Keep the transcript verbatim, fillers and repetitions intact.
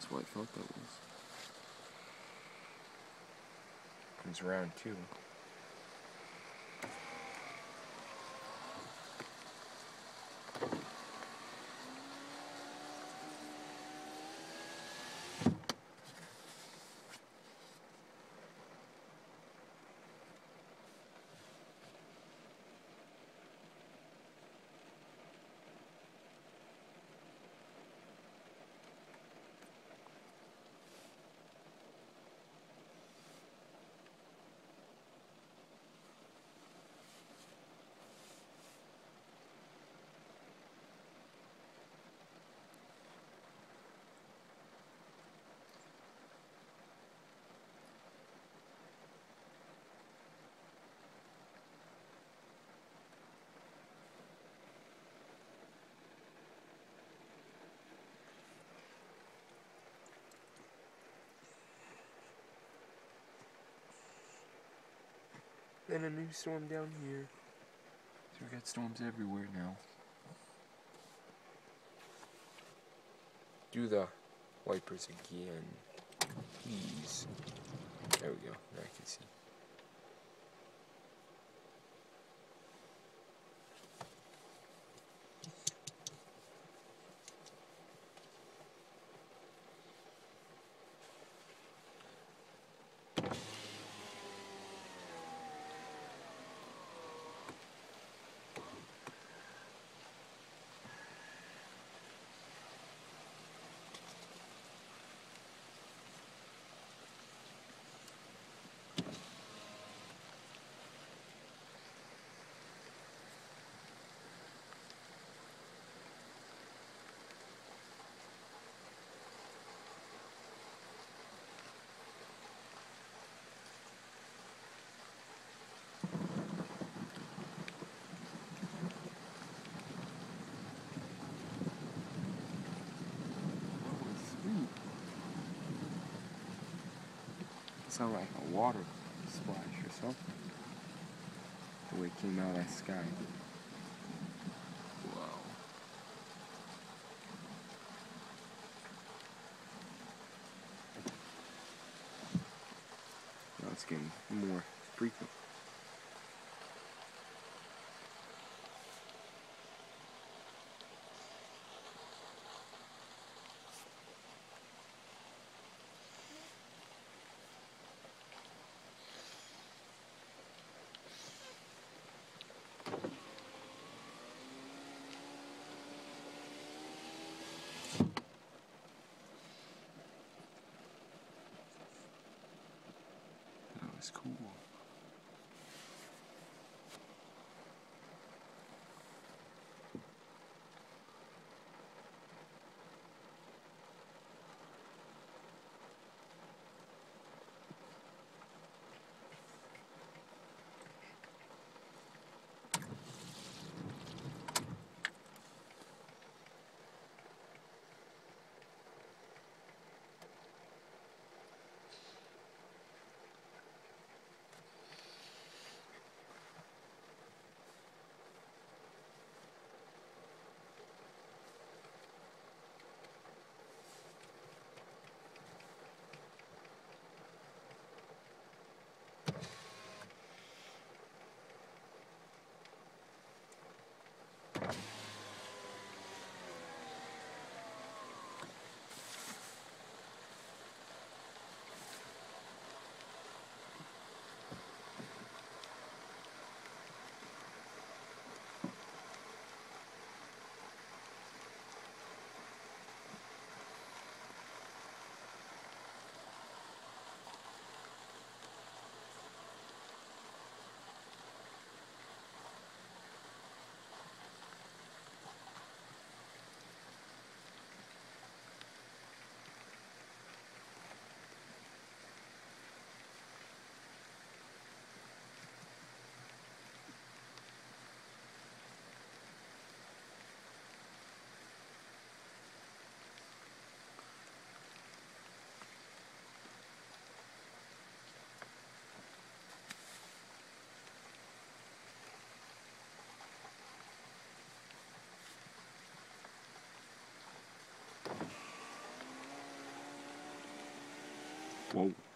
what I thought that was. Comes around too. Then a new storm down here. So we got storms everywhere now. Do the wipers again. Please. There we go. Now I can see. Sound like a water splash or something. The way it came out of that sky. Wow. Now it's getting more frequent. That's cool. Whoa.